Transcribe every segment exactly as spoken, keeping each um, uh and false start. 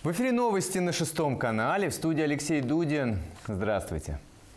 В эфире новости на шестом канале. В студии Алексей Дудин. Здравствуйте.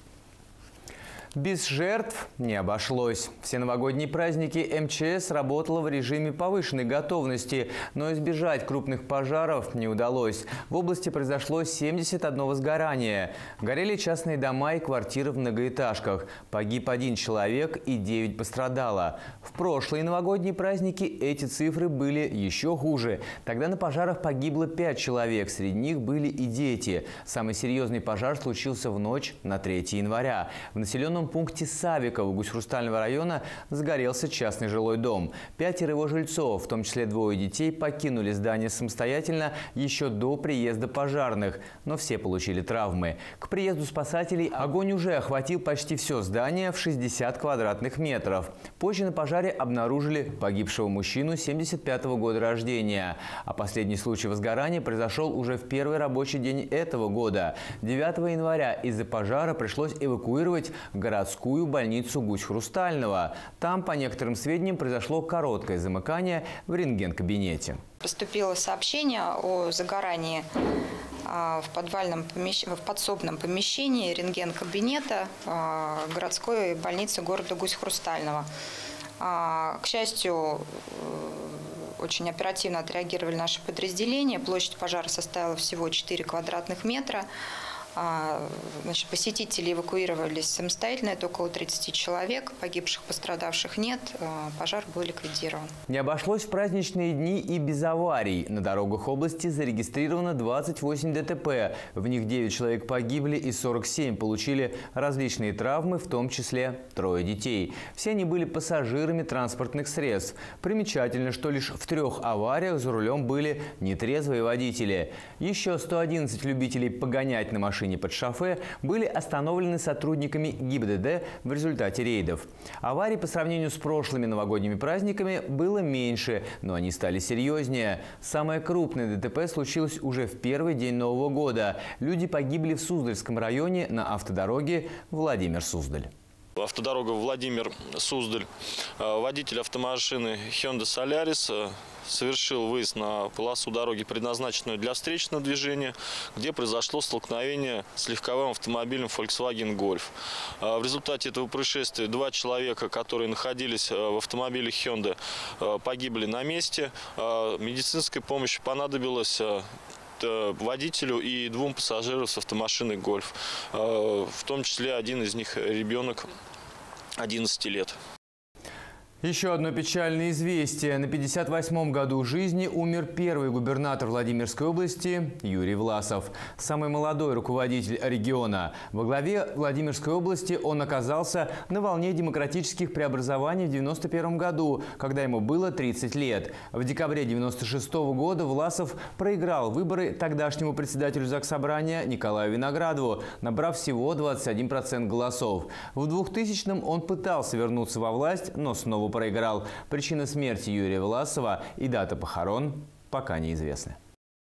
Без жертв не обошлось. Все новогодние праздники эм че эс работала в режиме повышенной готовности, но избежать крупных пожаров не удалось. В области произошло семьдесят одно возгорание. Горели частные дома и квартиры в многоэтажках. Погиб один человек и девять пострадало. В прошлые новогодние праздники эти цифры были еще хуже. Тогда на пожарах погибло пять человек, среди них были и дети. Самый серьезный пожар случился в ночь на третье января. В населенном пункте Савиково Гусь-Хрустального района загорелся частный жилой дом. Пятеро его жильцов, в том числе двое детей, покинули здание самостоятельно еще до приезда пожарных, но все получили травмы. К приезду спасателей огонь уже охватил почти все здание в шестьдесят квадратных метров. Позже на пожаре обнаружили погибшего мужчину семьдесят пятого года рождения. А последний случай возгорания произошел уже в первый рабочий день этого года. девятого января из-за пожара пришлось эвакуировать городскую больницу Гусь-Хрустального. Там, по некоторым сведениям, произошло короткое замыкание в рентген-кабинете. Поступило сообщение о загорании в подвальном помещ... в подсобном помещении рентген-кабинета городской больницы города Гусь-Хрустального. К счастью, очень оперативно отреагировали наши подразделения. Площадь пожара составила всего четыре квадратных метра. Значит, посетители эвакуировались самостоятельно, это около тридцати человек, погибших, пострадавших нет, пожар был ликвидирован. Не обошлось в праздничные дни и без аварий. На дорогах области зарегистрировано двадцать восемь дэ тэ пэ, в них девять человек погибли и сорок семь получили различные травмы, в том числе трое детей. Все они были пассажирами транспортных средств. Примечательно, что лишь в трех авариях за рулем были нетрезвые водители. Еще сто одиннадцать любителей погонять на машине под шофе были остановлены сотрудниками гэ и бэ дэ дэ в результате рейдов. Аварий по сравнению с прошлыми новогодними праздниками было меньше, но они стали серьезнее. Самое крупное дэ тэ пэ случилось уже в первый день Нового года. Люди погибли в Суздальском районе на автодороге Владимир-Суздаль. Автодорога Владимир-Суздаль. Водитель автомашины Hyundai Solaris совершил выезд на полосу дороги, предназначенную для встречного движения, где произошло столкновение с легковым автомобилем Volkswagen Golf. В результате этого происшествия два человека, которые находились в автомобиле Hyundai, погибли на месте. Медицинская помощь понадобилась водителю и двум пассажирам с автомашины «Гольф». В том числе один из них ребенок одиннадцати лет. Еще одно печальное известие. На пятьдесят восьмом году жизни умер первый губернатор Владимирской области Юрий Власов. Самый молодой руководитель региона. Во главе Владимирской области он оказался на волне демократических преобразований в девяносто первом году, когда ему было тридцать лет. В декабре девяносто шестого года Власов проиграл выборы тогдашнему председателю Заксобрания Николаю Виноградову, набрав всего двадцать один процент голосов. В двухтысячном он пытался вернуться во власть, но снова проиграл. Причина смерти Юрия Власова и дата похорон пока неизвестны.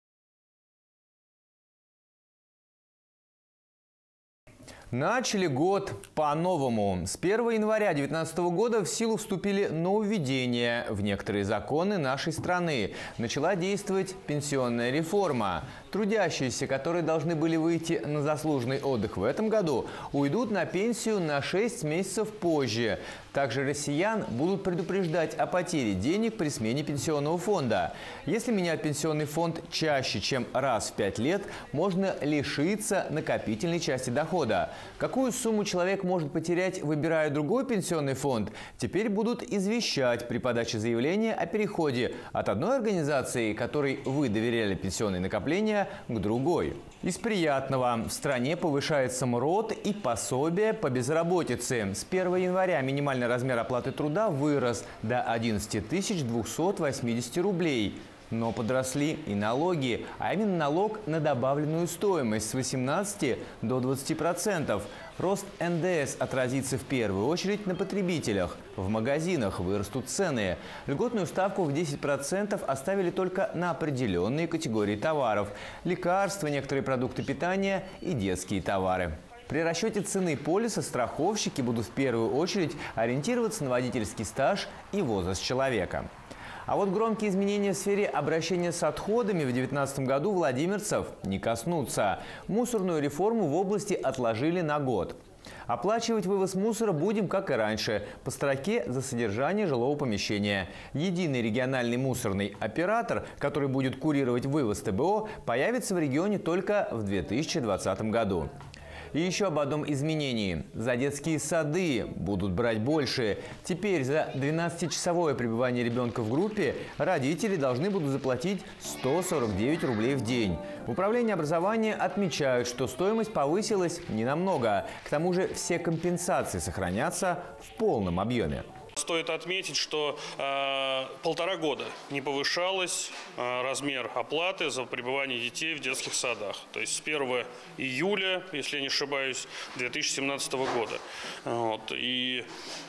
Начали год по-новому. С первого января две тысячи девятнадцатого года в силу вступили нововведения в некоторые законы нашей страны. Начала действовать пенсионная реформа. Трудящиеся, которые должны были выйти на заслуженный отдых в этом году, уйдут на пенсию на шесть месяцев позже. Также россиян будут предупреждать о потере денег при смене пенсионного фонда. Если менять пенсионный фонд чаще, чем раз в пять лет, можно лишиться накопительной части дохода. Какую сумму человек может потерять, выбирая другой пенсионный фонд, теперь будут извещать при подаче заявления о переходе от одной организации, которой вы доверяли пенсионные накопления, к другой. Из приятного. В стране повышается МРОТ и пособие по безработице. С первого января минимальный размер оплаты труда вырос до одиннадцати тысяч двухсот восьмидесяти рублей. Но подросли и налоги, а именно налог на добавленную стоимость с восемнадцати до двадцати процентов. Рост эн дэ эс отразится в первую очередь на потребителях. В магазинах вырастут цены. Льготную ставку в десять процентов оставили только на определенные категории товаров – лекарства, некоторые продукты питания и детские товары. При расчете цены полиса страховщики будут в первую очередь ориентироваться на водительский стаж и возраст человека. А вот громкие изменения в сфере обращения с отходами в две тысячи девятнадцатом году владимирцев не коснутся. Мусорную реформу в области отложили на год. Оплачивать вывоз мусора будем, как и раньше, по строке за содержание жилого помещения. Единый региональный мусорный оператор, который будет курировать вывоз ТБО, появится в регионе только в две тысячи двадцатом году. И еще об одном изменении. За детские сады будут брать больше. Теперь за двенадцатичасовое пребывание ребенка в группе родители должны будут заплатить сто сорок девять рублей в день. В управлении образования отмечают, что стоимость повысилась ненамного. К тому же все компенсации сохранятся в полном объеме. Стоит отметить, что э, полтора года не повышалась э, размер оплаты за пребывание детей в детских садах. То есть с первого июля, если я не ошибаюсь, две тысячи семнадцатого года. Вот. И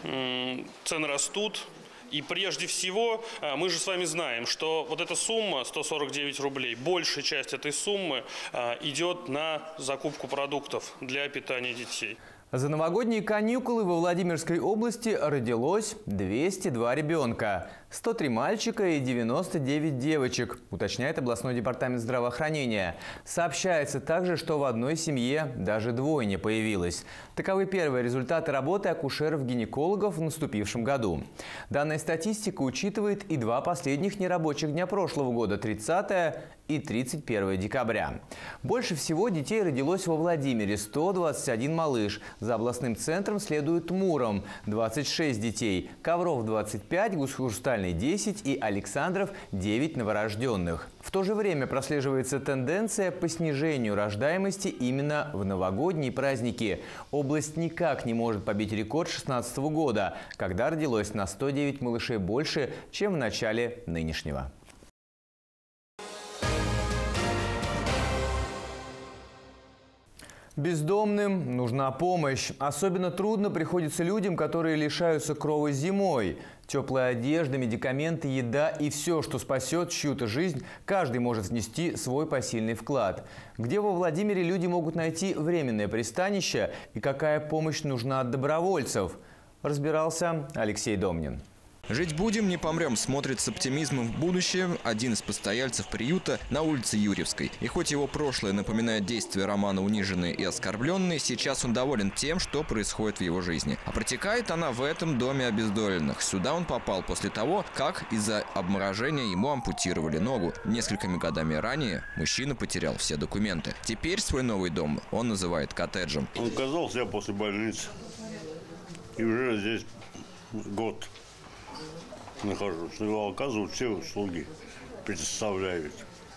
э, цены растут. И прежде всего, мы же с вами знаем, что вот эта сумма, сто сорок девять рублей, большая часть этой суммы идет на закупку продуктов для питания детей. За новогодние каникулы во Владимирской области родилось двести два ребенка. сто три мальчика и девяносто девять девочек, уточняет областной департамент здравоохранения. Сообщается также, что в одной семье даже двойня появилось. Таковы первые результаты работы акушеров-гинекологов в наступившем году. Данная статистика учитывает и два последних нерабочих дня прошлого года – тридцатое и тридцать первое декабря. Больше всего детей родилось во Владимире – сто двадцать один малыш. За областным центром следует Муром – двадцать шесть детей, Ковров – двадцать пять, Гусь-Хрустальный – десять и Александров – девять новорожденных. В то же время прослеживается тенденция по снижению рождаемости именно в новогодние праздники. Область никак не может побить рекорд две тысячи шестнадцатого года, когда родилось на сто девять малышей больше, чем в начале нынешнего. Бездомным нужна помощь. Особенно трудно приходится людям, которые лишаются крова зимой. Теплая одежда, медикаменты, еда и все, что спасет чью-то жизнь, каждый может внести свой посильный вклад. Где во Владимире люди могут найти временное пристанище и какая помощь нужна от добровольцев, разбирался Алексей Домнин. «Жить будем, не помрем» смотрит с оптимизмом в будущее один из постояльцев приюта на улице Юрьевской. И хоть его прошлое напоминает действия романа «Униженные и оскорбленные», сейчас он доволен тем, что происходит в его жизни. А протекает она в этом доме обездоленных. Сюда он попал после того, как из-за обморожения ему ампутировали ногу. Несколькими годами ранее мужчина потерял все документы. Теперь свой новый дом он называет коттеджем. Он оказался я после больницы. И уже здесь год нахожусь. Его оказывают все услуги, предоставляют.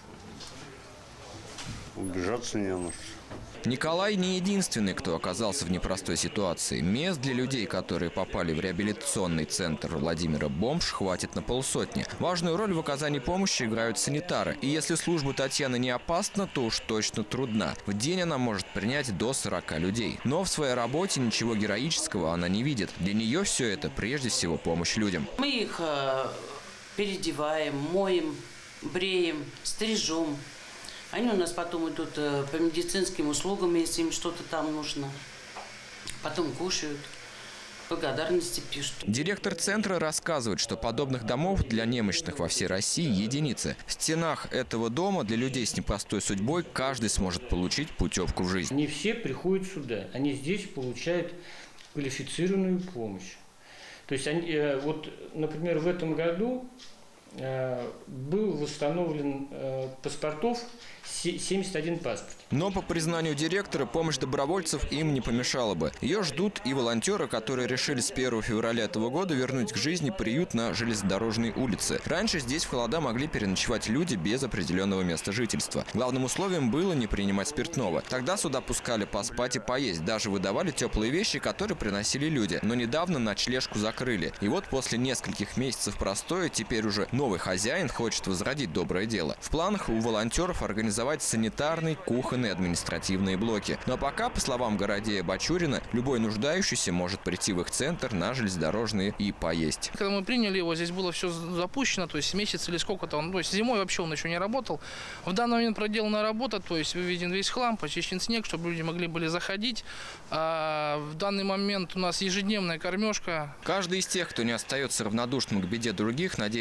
Убежаться не на что. Николай не единственный, кто оказался в непростой ситуации. Мест для людей, которые попали в реабилитационный центр Владимира Бомж, хватит на полсотни. Важную роль в оказании помощи играют санитары. И если служба Татьяны не опасна, то уж точно трудна. В день она может принять до сорока людей. Но в своей работе ничего героического она не видит. Для нее все это прежде всего помощь людям. Мы их э, переодеваем, моем, бреем, стрижем. Они у нас потом идут по медицинским услугам, если им что-то там нужно. Потом кушают, благодарности пишут. Директор центра рассказывает, что подобных домов для немощных во всей России единицы. В стенах этого дома для людей с непростой судьбой каждый сможет получить путевку в жизнь. Не все приходят сюда. Они здесь получают квалифицированную помощь. То есть, они, вот, например, в этом году был восстановлен паспортов семьдесят один паспорт. Но, по признанию директора, помощь добровольцев им не помешала бы. Ее ждут и волонтеры, которые решили с первого февраля этого года вернуть к жизни приют на Железнодорожной улице. Раньше здесь в холода могли переночевать люди без определенного места жительства. Главным условием было не принимать спиртного. Тогда сюда пускали поспать и поесть. Даже выдавали теплые вещи, которые приносили люди. Но недавно ночлежку закрыли. И вот после нескольких месяцев простоя теперь уже новый хозяин хочет возродить доброе дело. В планах у волонтеров организовать санитарные, кухонные, административные блоки. Но пока, по словам Городея Бачурина, любой нуждающийся может прийти в их центр на железнодорожные и поесть. Когда мы приняли его, здесь было все запущено, то есть месяц или сколько-то он, то есть зимой вообще он еще не работал. В данный момент проделана работа, то есть выведен весь хлам, почищен снег, чтобы люди могли были заходить. А в данный момент у нас ежедневная кормежка. Каждый из тех, кто не остается равнодушным к беде других, надеется на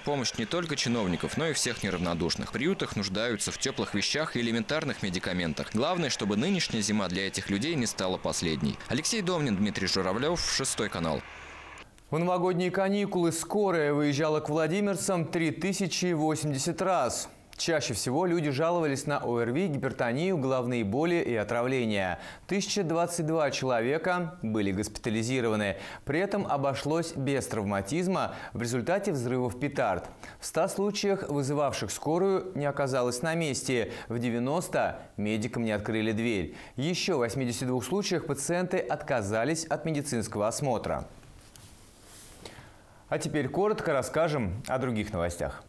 помощь не только чиновников, но и всех неравнодушных. В приютах нуждаются в теплых вещах и элементарных медикаментах. Главное, чтобы нынешняя зима для этих людей не стала последней. Алексей Домнин, Дмитрий Журавлев, Шестой канал. В новогодние каникулы скорая выезжала к владимирцам три тысячи восемьдесят раз. Чаще всего люди жаловались на ОРВИ, гипертонию, головные боли и отравления. тысяча двадцать два человека были госпитализированы. При этом обошлось без травматизма в результате взрывов петард. В ста случаях, вызывавших скорую, не оказалось на месте. В девяноста медикам не открыли дверь. Еще в восьмидесяти двух случаях пациенты отказались от медицинского осмотра. А теперь коротко расскажем о других новостях.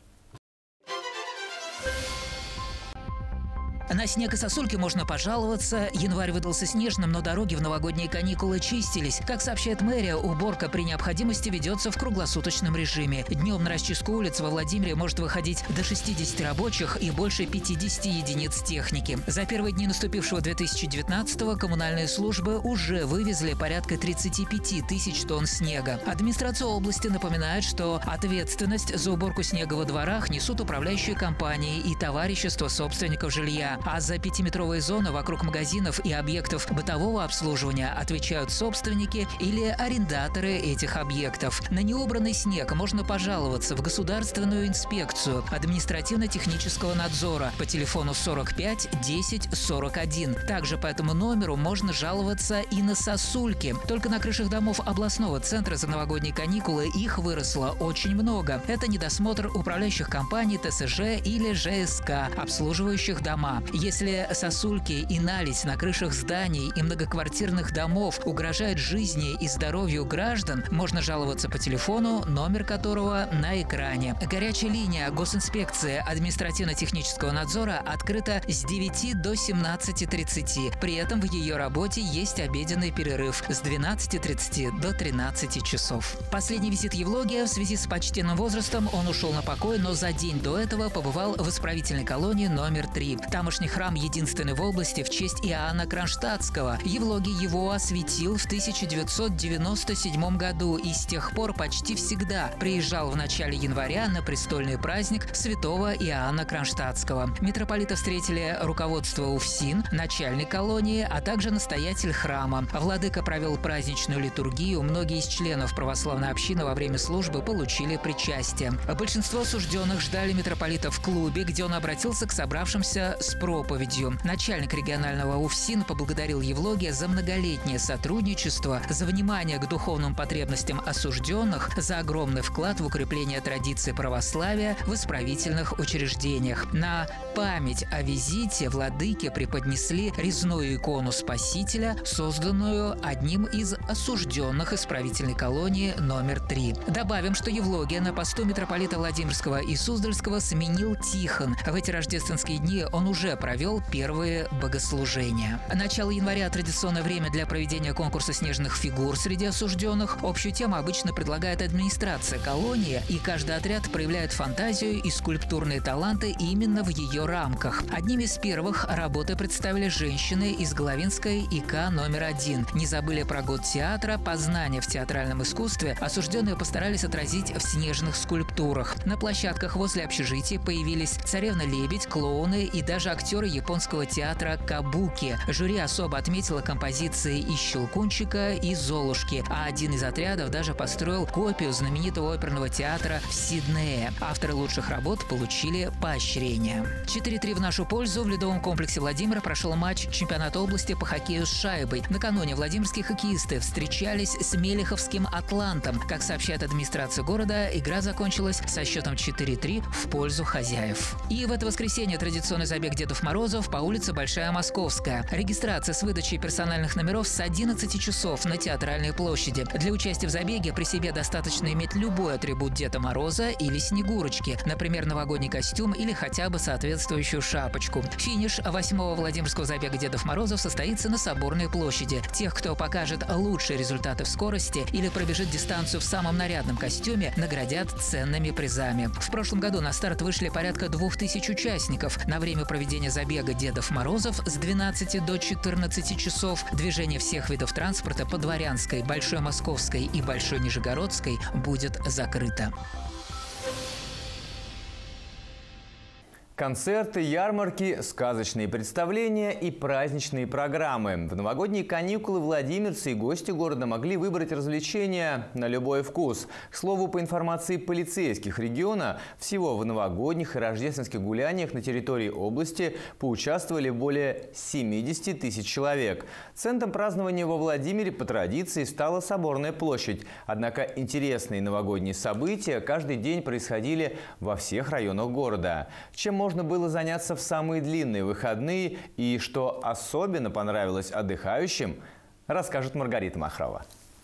На снег и сосульки можно пожаловаться. Январь выдался снежным, но дороги в новогодние каникулы чистились. Как сообщает мэрия, уборка при необходимости ведется в круглосуточном режиме. Днем на расчистку улиц во Владимире может выходить до шестидесяти рабочих и больше пятидесяти единиц техники. За первые дни наступившего две тысячи девятнадцатого коммунальные службы уже вывезли порядка тридцати пяти тысяч тонн снега. Администрация области напоминает, что ответственность за уборку снега во дворах несут управляющие компании и товарищества собственников жилья. А за пятиметровые зоны вокруг магазинов и объектов бытового обслуживания отвечают собственники или арендаторы этих объектов. На неубранный снег можно пожаловаться в Государственную инспекцию административно-технического надзора по телефону сорок пять десять сорок один. Также по этому номеру можно жаловаться и на сосульки. Только на крышах домов областного центра за новогодние каникулы их выросло очень много. Это недосмотр управляющих компаний тэ эс жэ или жэ эс ка, обслуживающих дома. Если сосульки и наледь на крышах зданий и многоквартирных домов угрожают жизни и здоровью граждан, можно жаловаться по телефону, номер которого на экране. Горячая линия госинспекции административно-технического надзора открыта с девяти до семнадцати тридцати. При этом в ее работе есть обеденный перерыв с двенадцати тридцати до тринадцати часов. Последний визит Евлогия в связи с почтенным возрастом он ушел на покой, но за день до этого побывал в исправительной колонии номер три. Тамошний храм единственный в области в честь Иоанна Кронштадтского. Евлогий его осветил в тысяча девятьсот девяносто седьмом году и с тех пор почти всегда приезжал в начале января на престольный праздник святого Иоанна Кронштадтского. Митрополита встретили руководство УФСИН, начальник колонии, а также настоятель храма. Владыка провел праздничную литургию. Многие из членов православной общины во время службы получили причастие. Большинство осужденных ждали митрополита в клубе, где он обратился к собравшимся с проповедью. Начальник регионального УФСИН поблагодарил Евлогия за многолетнее сотрудничество, за внимание к духовным потребностям осужденных, за огромный вклад в укрепление традиции православия в исправительных учреждениях. На память о визите владыке преподнесли резную икону Спасителя, созданную одним из осужденных исправительной колонии номер три. Добавим, что Евлогия на посту митрополита Владимирского и Суздальского сменил Тихон. В эти рождественские дни он уже провел первые богослужения. Начало января – традиционное время для проведения конкурса снежных фигур среди осужденных. Общую тему обычно предлагает администрация колонии, и каждый отряд проявляет фантазию и скульптурные таланты именно в ее рамках. Одними из первых работы представили женщины из Головинской и ка номер один. Не забыли про год театра, познания в театральном искусстве осужденные постарались отразить в снежных скульптурах. На площадках возле общежития появились царевна-лебедь, клоуны и даже актеры японского театра кабуки. Жюри особо отметило композиции из «Щелкунчика» и «Золушки», а один из отрядов даже построил копию знаменитого оперного театра в Сиднее. Авторы лучших работ получили поощрение. четыре-три в нашу пользу. В ледовом комплексе Владимира прошел матч чемпионата области по хоккею с шайбой. Накануне владимирские хоккеисты встречались с Мелеховским «Атлантом». Как сообщает администрация города, игра закончилась со счетом четыре-три в пользу хозяев. И в это воскресенье традиционный забег Дедов Морозов по улице Большая Московская. Регистрация с выдачей персональных номеров с одиннадцати часов на Театральной площади. Для участия в забеге при себе достаточно иметь любой атрибут Деда Мороза или Снегурочки, например, новогодний костюм или хотя бы соответствующую шапочку. Финиш восьмого Владимирского забега Дедов Морозов состоится на Соборной площади. Тех, кто покажет лучшие результаты в скорости или пробежит дистанцию в самом нарядном костюме, наградят ценными призами. В прошлом году на старт вышли порядка двух тысяч участников. На время проведения забега Дедов Морозов с двенадцати до четырнадцати часов движение всех видов транспорта по Дворянской, Большой Московской и Большой Нижегородской будет закрыто. Концерты, ярмарки, сказочные представления и праздничные программы. В новогодние каникулы владимирцы и гости города могли выбрать развлечения на любой вкус. К слову, по информации полицейских региона, всего в новогодних и рождественских гуляниях на территории области поучаствовали более семидесяти тысяч человек. Центром празднования во Владимире по традиции стала Соборная площадь. Однако интересные новогодние события каждый день происходили во всех районах города. Чем можно Можно было заняться в самые длинные выходные и что особенно понравилось отдыхающим, расскажет Маргарита Махрова.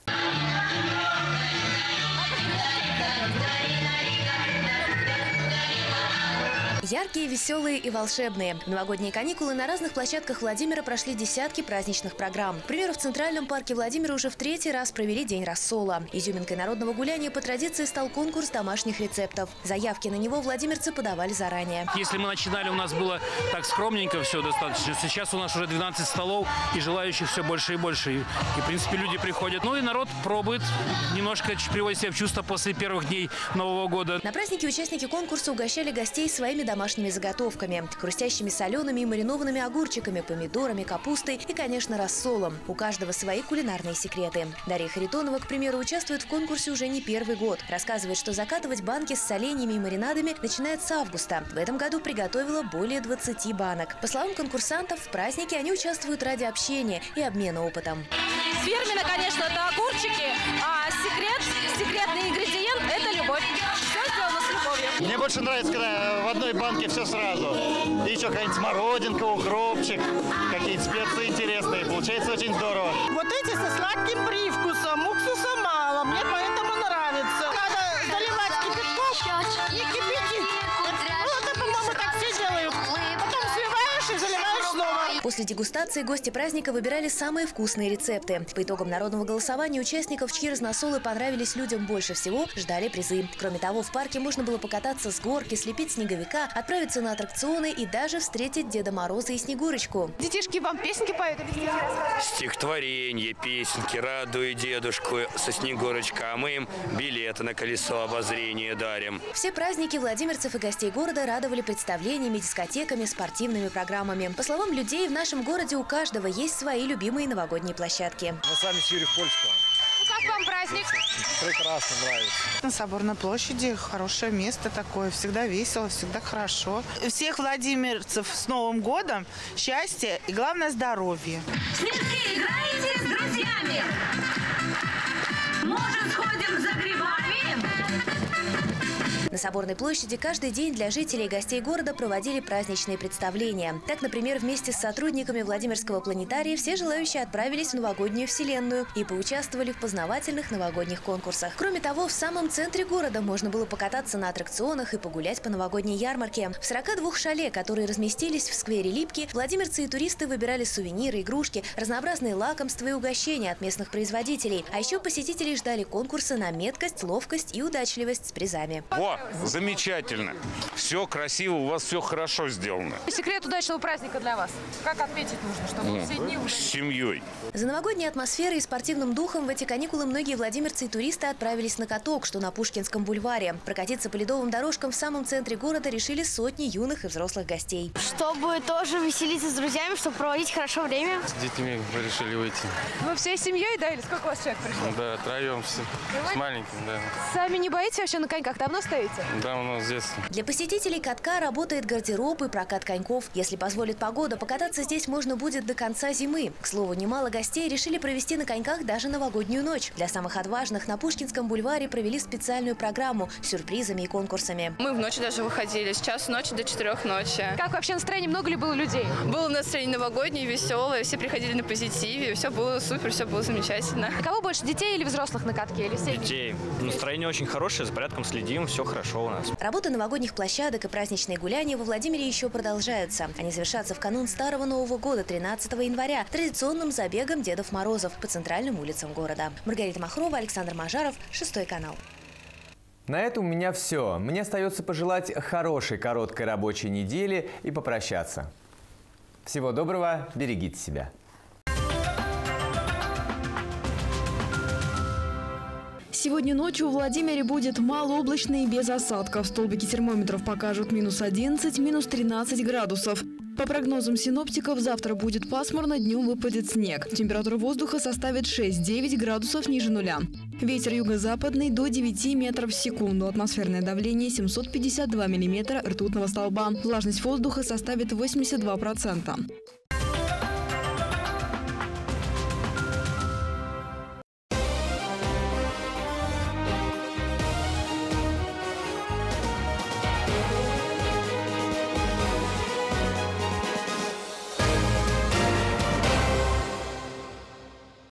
Яркие, веселые и волшебные. В новогодние каникулы на разных площадках Владимира прошли десятки праздничных программ. К примеру, в Центральном парке Владимира уже в третий раз провели День рассола. Изюминкой народного гуляния по традиции стал конкурс домашних рецептов. Заявки на него владимирцы подавали заранее. Если мы начинали, у нас было так скромненько все достаточно. Сейчас у нас уже двенадцать столов и желающих все больше и больше. И, и в принципе, люди приходят. Ну и народ пробует, немножко приводит себя в чувство после первых дней Нового года. На празднике участники конкурса угощали гостей своими домашними домашними заготовками, хрустящими солеными и маринованными огурчиками, помидорами, капустой и, конечно, рассолом. У каждого свои кулинарные секреты. Дарья Харитонова, к примеру, участвует в конкурсе уже не первый год. Рассказывает, что закатывать банки с соленьями и маринадами начинает с августа. В этом году приготовила более двадцати банок. По словам конкурсантов, в празднике они участвуют ради общения и обмена опытом. Фирменно, конечно, это огурчики, а секрет, секретный ингредиент – это любовь. Все сделано с любовью. Мне больше нравится, когда в одной банке все сразу. И еще какая-нибудь смородинка, укропчик, какие-то специи интересные. Получается очень здорово. Вот эти со сладким привкусом, уксуса мало, мне поэтому нравится. Надо заливать кипятком, не кипятить. Вот это, по-моему, так все делают. Потом сливаешь и заливаешь снова. После дегустации гости праздника выбирали самые вкусные рецепты. По итогам народного голосования участников, чьи разносолы понравились людям больше всего, ждали призы. Кроме того, в парке можно было покататься с горки, слепить снеговика, отправиться на аттракционы и даже встретить Деда Мороза и Снегурочку. Детишки вам песенки поют или стихи рассказывают? Стихотворение, песенки, радуй дедушку со Снегурочкой, а мы им билеты на колесо обозрения дарим. Все праздники владимирцев и гостей города радовали представлениями, дискотеками, спортивными программами. По словам людей, в нашем городе у каждого есть свои любимые новогодние площадки. Мы сами с Юрий Польского. Ну как вам праздник? Прекрасно, нравится. На Соборной площади хорошее место такое, всегда весело, всегда хорошо. Всех владимирцев с Новым годом, счастья и, главное, здоровья. Снежки, играете с друзьями? Может, сходим за грибами? На Соборной площади каждый день для жителей и гостей города проводили праздничные представления. Так, например, вместе с сотрудниками Владимирского планетария все желающие отправились в новогоднюю вселенную и поучаствовали в познавательных новогодних конкурсах. Кроме того, в самом центре города можно было покататься на аттракционах и погулять по новогодней ярмарке. В сорока двух шале, которые разместились в сквере Липки, владимирцы и туристы выбирали сувениры, игрушки, разнообразные лакомства и угощения от местных производителей. А еще посетителей ждали конкурсы на меткость, ловкость и удачливость с призами. О, замечательно. Все красиво, у вас все хорошо сделано. Секрет удачного праздника для вас? Как отметить нужно, чтобы О, все дни удачно? С семьей. За новогодней атмосферой и спортивным духом в эти каникулы многие владимирцы и туристы отправились на каток, что на Пушкинском бульваре. Прокатиться по ледовым дорожкам в самом центре города решили сотни юных и взрослых гостей. Чтобы тоже веселиться с друзьями, чтобы проводить хорошо время. С детьми решили выйти. Вы всей семьей, да? Или сколько у вас человек пришло? Да, троем все. С маленьким, да. Сами не боитесь вообще на коньках? Давно стоите? Да, у нас с детства. Для посетителей катка работает гардероб и прокат коньков. Если позволит погода, покататься здесь можно будет до конца зимы. К слову, немало гостей решили провести на коньках даже новогоднюю ночь. Для самых отважных на Пушкинском бульваре провели специальную программу с сюрпризами и конкурсами. Мы в ночь даже выходили, с часу ночи до четырех ночи. Как вообще настроение? Много ли было людей? Было настроение новогоднее, веселое, все приходили на позитиве, все было супер, все было замечательно. А кого больше, детей или взрослых на катке? Или все? Детей. Настроение очень хорошее, за порядком следим, все хорошо у нас. Работа новогодних площадок и праздничные гуляния во Владимире еще продолжаются. Они завершатся в канун Старого Нового года, тринадцатого января, традиционным забегом Дедов Морозов по центральным улицам города. Маргарита Махрова, Александр Мажаров, Шестой канал. На этом у меня все. Мне остается пожелать хорошей короткой рабочей недели и попрощаться. Всего доброго, берегите себя. Сегодня ночью в Владимире будет малооблачно и без осадков. Столбики термометров покажут минус одиннадцать, минус тринадцать градусов. По прогнозам синоптиков, завтра будет пасмурно, днем выпадет снег. Температура воздуха составит шесть-девять градусов ниже нуля. Ветер юго-западный до девяти метров в секунду. Атмосферное давление семьсот пятьдесят два миллиметра ртутного столба. Влажность воздуха составит восемьдесят два процента.